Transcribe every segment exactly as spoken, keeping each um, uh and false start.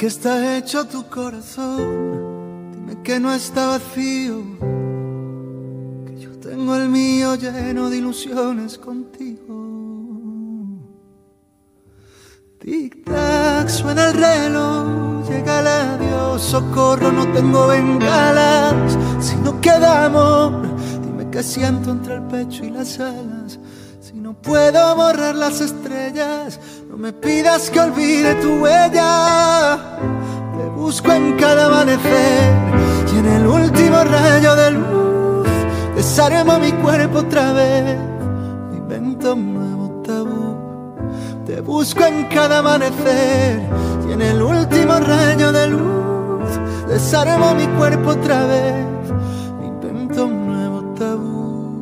qué está hecho tu corazón? Dime que no está vacío, que yo tengo el mío lleno de ilusiones contigo. Tic-tac, suena el reloj, llega el adiós, socorro, no tengo bengalas. Si no queda amor, dime qué siento entre el pecho y las alas. Si no puedo borrar las estrellas, no me pidas que olvide tu huella. Te busco en cada amanecer y en el último rayo de luz desarmo mi cuerpo otra vez, invento un nuevo tabú. Te busco en cada amanecer y en el último rayo de luz desarmo mi cuerpo otra vez, invento un nuevo tabú.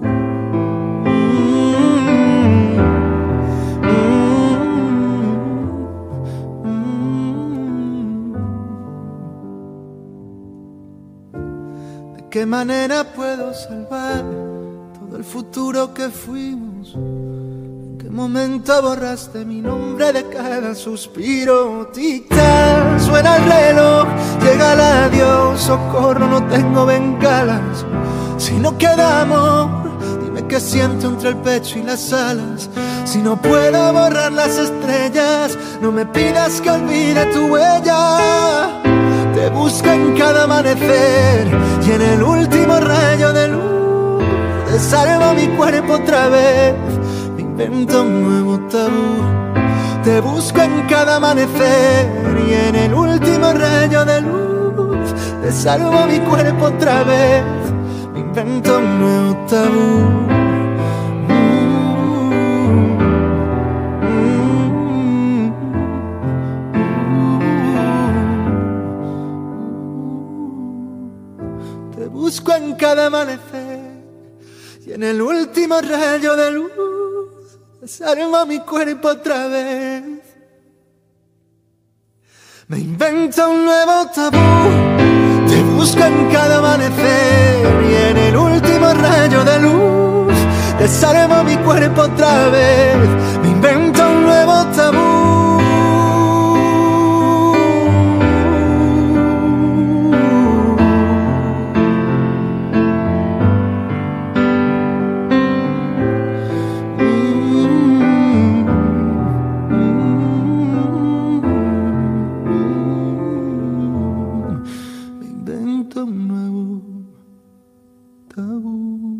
¿De qué manera puedo salvar todo el futuro que fuimos? ¿En qué momento borraste mi nombre de cada suspiro? Tic-tac, suena el reloj, llega el adiós, socorro, no tengo bengalas. Si no queda amor, dime qué siento entre el pecho y las alas. Si no puedo borrar las estrellas, no me pidas que olvide tu huella. Te busco en cada amanecer y en el último rayo de luz desarmo mi cuerpo otra vez, me invento un nuevo tabú. Te busco en cada amanecer y en el último rayo de luz desarmo mi cuerpo otra vez, me invento un nuevo tabú. Te busco en cada amanecer y en el último rayo de luz desarmo mi cuerpo otra vez, me invento un nuevo tabú. Te busco en cada amanecer y en el último rayo de luz desarmo mi cuerpo otra vez, me invento un nuevo tabú. Un nuevo tabú.